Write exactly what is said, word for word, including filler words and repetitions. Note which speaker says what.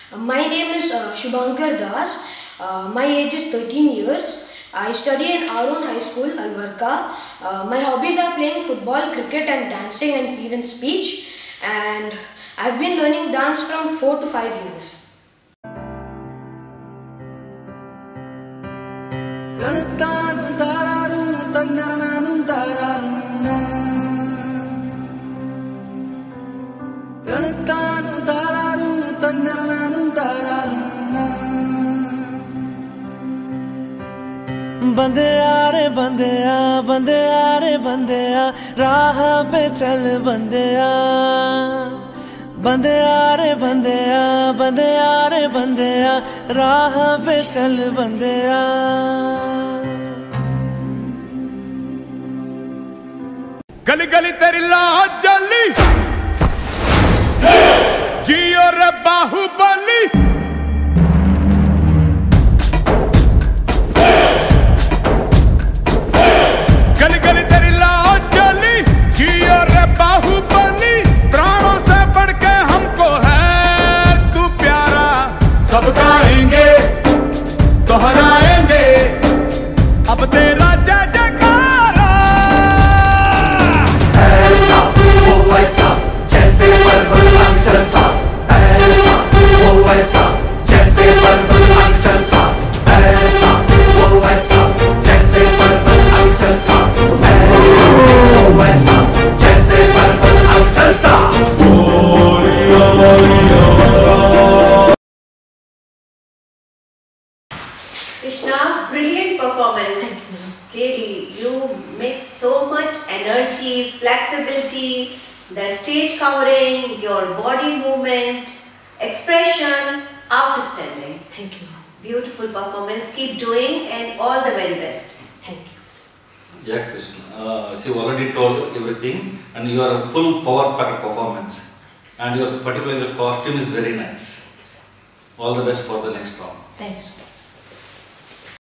Speaker 1: My name is uh, Shubhankar Das. Uh, my age is thirteen years. I study in Arun High School, Alvarka. Uh, my hobbies are playing football, cricket and dancing and even speech. And I've been learning dance from four to five years.
Speaker 2: बंदे आ रे बंदे आ बंदे आ रे बंदे आ राह पे चल बंदे आ बंदे आ रे बंदे आ बंदे आ रे बंदे आ राह पे चल बंदे आ
Speaker 3: गली गली तेरी लाज जली जियो रे बाहुबली गली गली तेरी लाज जली जियो रे बाहुबली प्राणों से बढ़ के हमको है तू प्यारा सब गाएंगे दोहराएंगे अब तेरा जय जयकारा ऐसा वो वैसा जैसे पर्वत अंचल सा ऐसा वो वैसा जैसे पर्वत अंचल सा ऐसा वो वैसा जैसे पर्वत अंचल सा ऐसा वो वैसा जैसे पर्वत अंचल सा
Speaker 4: Krishna, brilliant performance. Really, you mix so much energy, flexibility, the stage covering, your body movement, expression, outstanding.
Speaker 1: Thank you.
Speaker 4: Beautiful performance. Keep doing and all the very best.
Speaker 1: Thank you.
Speaker 5: Yeah, Krishna. Uh, she already told everything, and you are a full power packed performance. And your particular costume is very nice. All the best for the next round.
Speaker 1: Thanks.